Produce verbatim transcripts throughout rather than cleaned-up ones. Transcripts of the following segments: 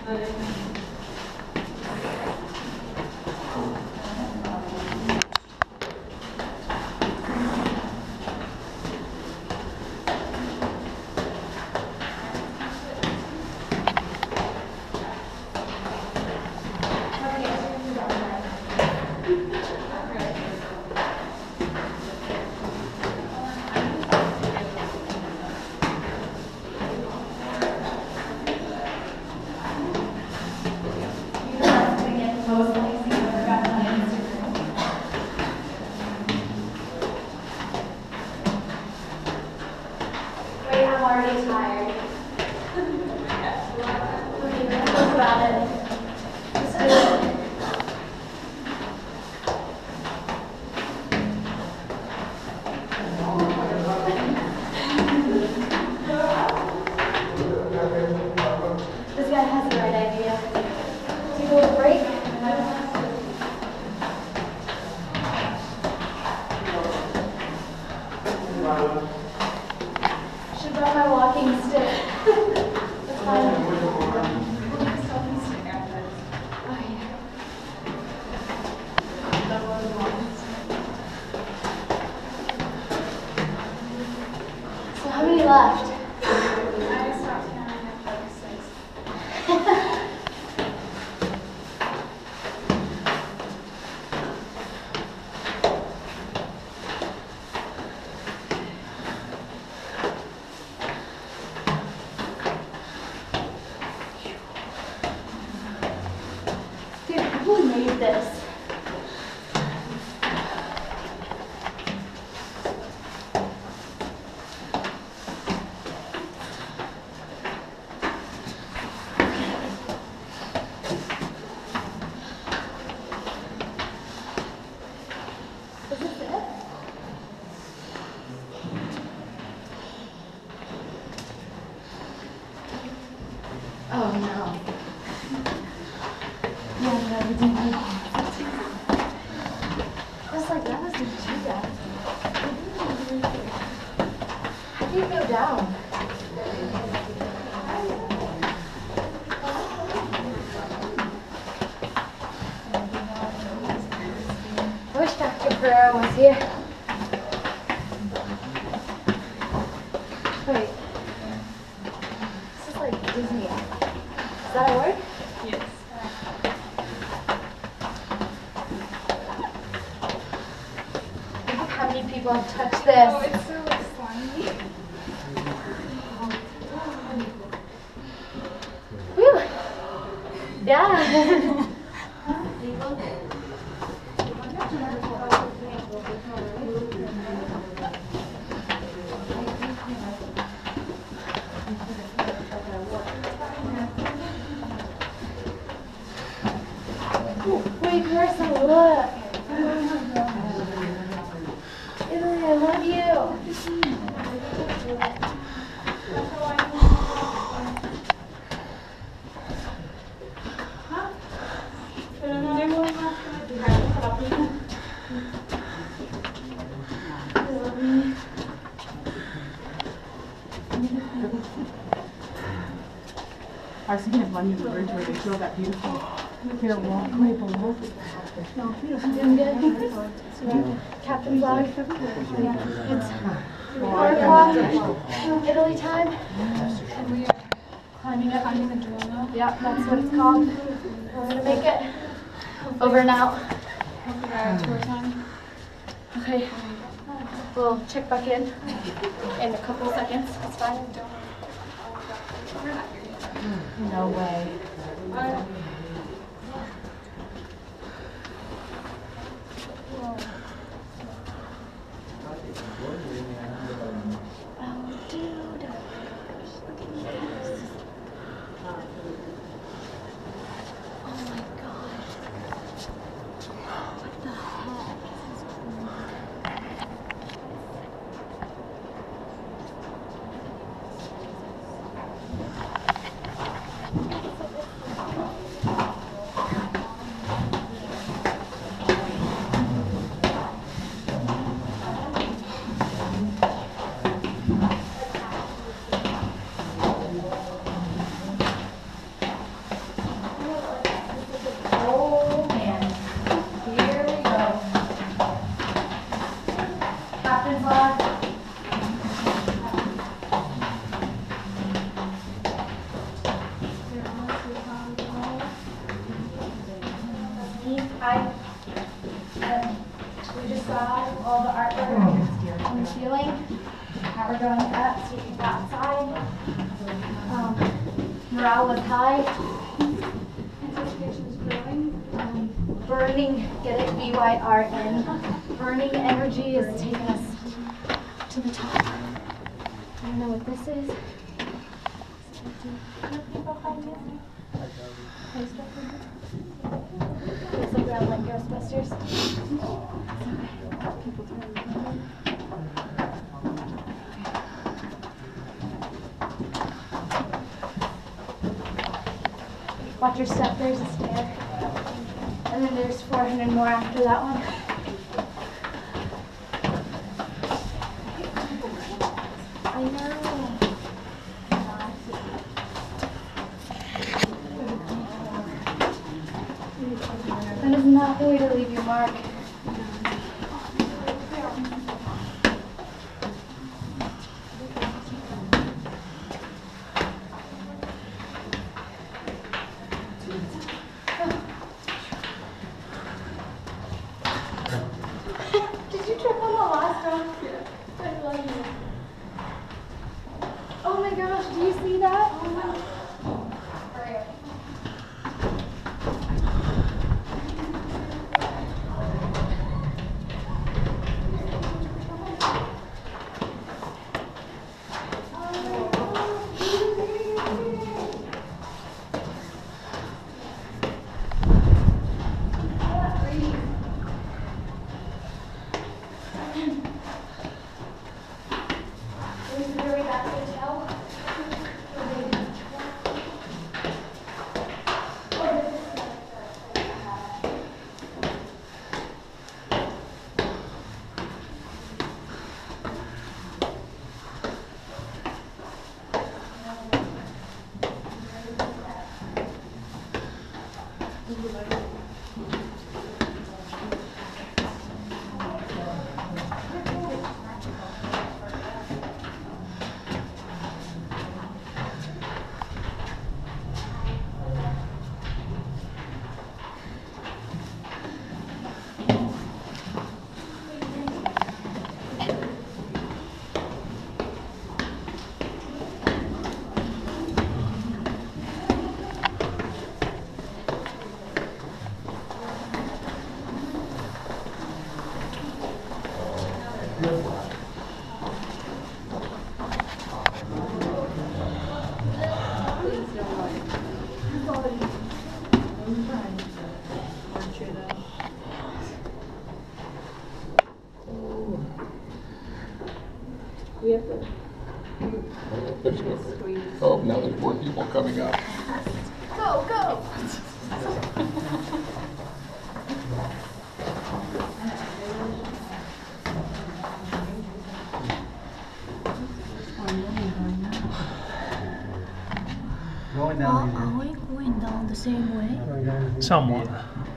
Was here. Wait. This is like Disney. Is that a word? Yes. Look at how many people have touched this. Oh, it's so like, slimy. Whew. Yeah. Wait, Carson, look. Italy, I love you. I was thinking of London Bridge where they show that beautiful clear walkway below. No, doing good. So, Captain Flag. It's four o'clock, Italy time. And we are climbing up. Climbing the Duomo. Yeah, that's what it's called. We're gonna make it. Over and out. Tour time. Okay. We'll check back in in a couple seconds. It's fine. No way. Oh, dude. Oh my god. What the heck? we're going up, so we can go outside. Um, morale was high. Anticipation is growing. Um, burning, get it, B Y R N. Burning energy is taking us to the top. I don't know what this is. Looks like we're on like Ghostbusters. Watch your step, there's a stair. And then there's four hundred more after that one. I know. That is not the way to leave your mark. Did you trip on the last one? Yeah. I love you. Oh my gosh, do you see that? Oh my. Oh, now there's more people coming up. Go, go! Going Well, down are we going down the same way? Somewhat.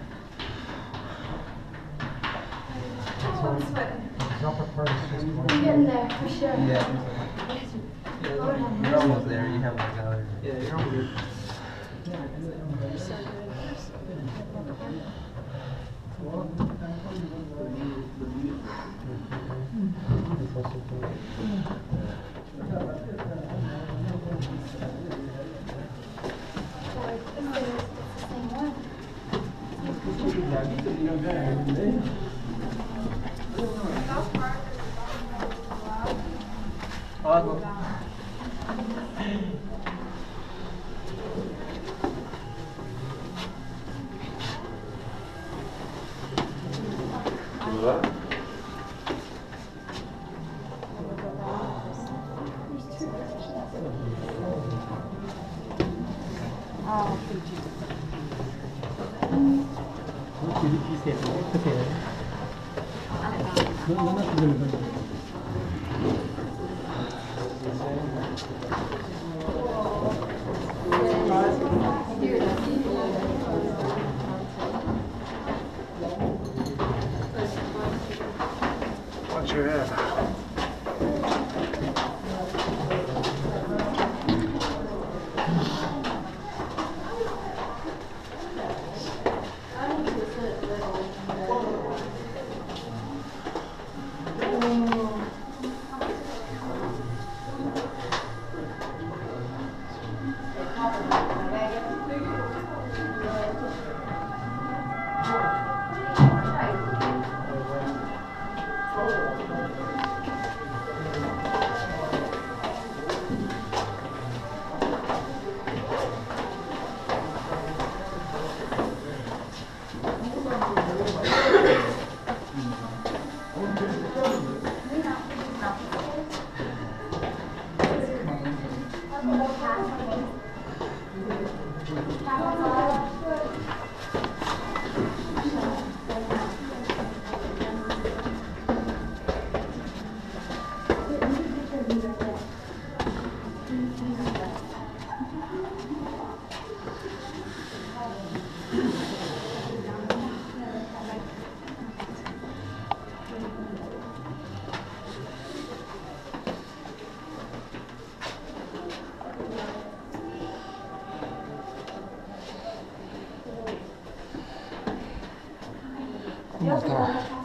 We're getting there, for sure. Yeah. You're almost there. You have like another. Yeah, you're almost there. Watch your head. Come on,